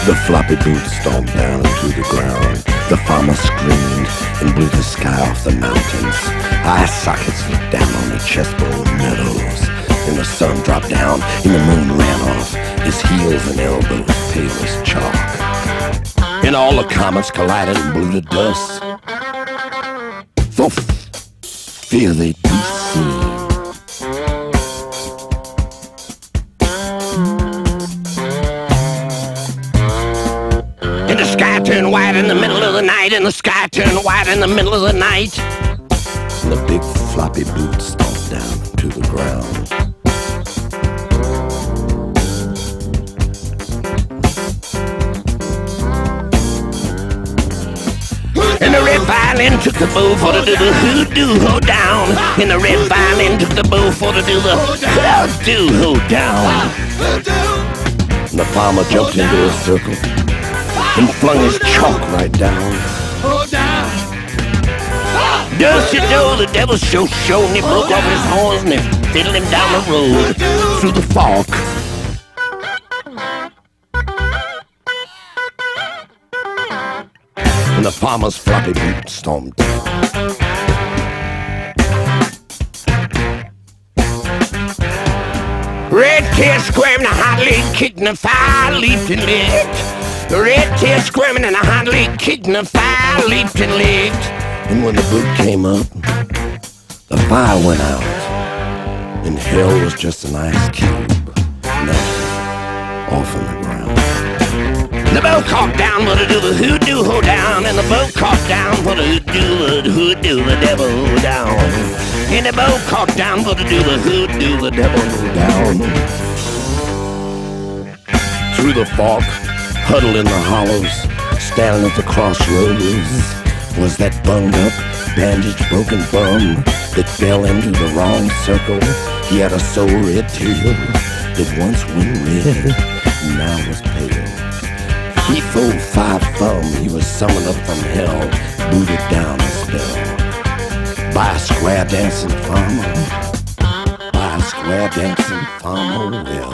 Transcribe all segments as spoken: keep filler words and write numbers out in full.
The floppy boots stomped down into the ground. The farmer screamed and blew the sky off the mountains. Eye sockets looked down on the chessboard meadows. And the sun dropped down and the moon ran off, his heels and elbows pale as chalk. And all the comets collided and blew to dust, for fear they'd be seen. And the sky turned white in the middle of the night, and the sky turned white in the middle of the night. And the big floppy boots stomped down to the ground. And the red violin took the bow for to do the hoodoo ho down. And the red violin took the bow for to do the hoodoo ho down. And the farmer jumped into a circle and flung his chalk right down. Does you know the devil's show show, and he broke off his horns and he fiddled him down the road through the fog. And the farmer's floppy boot stomped down. Red tail squirming, a hot leg kicked, and a fire leaped and licked. The red tail squirming, and a hot leg kicked, and a fire leaped and licked. And when the boot came up, the fire went out, and hell was just an ice cube melting off on the ground. The boat caught down for to do the hoodoo ho down, and the boat caught down for the hoodoo, the hoodoo, the devil ho down. And the boat caught down for to do the hoodoo, the devil ho down. Through the fog, huddled in the hollows, standing at the crossroads, was that bunged up, bandaged, broken bum that fell into the wrong circle. He had a so red tail that once went red, now was pale. He fold five thumb, he was summoned up from hell, booted down a spell by a square dancing farmer, by a square dancing farmer well.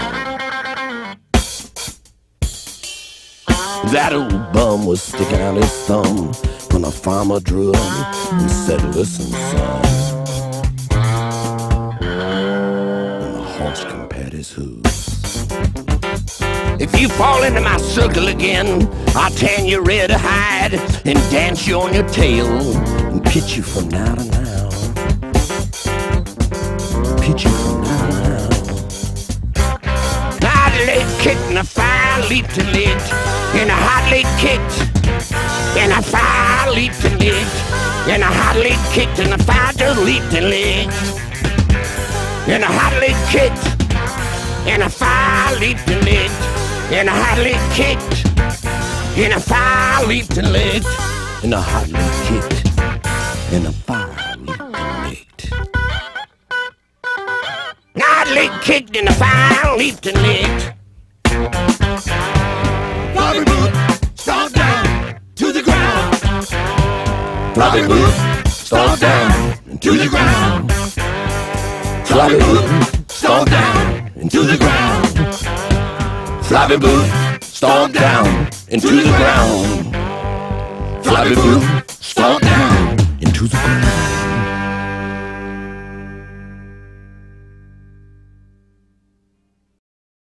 That old bum was sticking out his thumb when the farmer drew him and said, "Listen, son." And the horse compared his hooves. If you fall into my circle again, I'll tan you red to hide and dance you on your tail and pitch you from now to now. Pitch you from now to now. Hot leg kicked and a fire leaped and licked, and a hot leg kicked and a fire leaped and licked, and a hot leg kicked and a fire just leaped and licked, and a hot leg kicked and a fire leaped and licked, and a hot leg kicked and a fire leaped and licked, and a hot leg kicked and a fire leaped and licked. Hot leg kicked and a fire leaped and licked. Floppy boot stomped down to the ground. Floppy boot stomped down to the ground. Floppy boot stomped down into the ground. Floppy boot stomped down into the ground. Floppy boot stomped down into the ground.